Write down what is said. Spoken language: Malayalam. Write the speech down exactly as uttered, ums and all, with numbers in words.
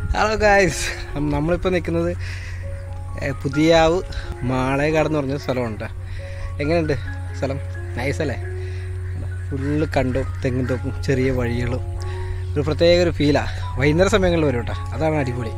ഹലോ ഗായ്സ്, നമ്മളിപ്പോൾ നിൽക്കുന്നത് പുതിയാവ് മാളേക്കാട് എന്ന് പറഞ്ഞ സ്ഥലമുണ്ട്. എങ്ങനെയുണ്ട് സ്ഥലം? നൈസല്ലേ? ഫുള്ള് കണ്ടും തെങ്ങും തോപ്പും ചെറിയ വഴികളും ഒരു പ്രത്യേക ഒരു ഫീലാണ്. വൈകുന്നേര സമയങ്ങളിൽ വരും കേട്ടോ, അതാണ് അടിപൊളി.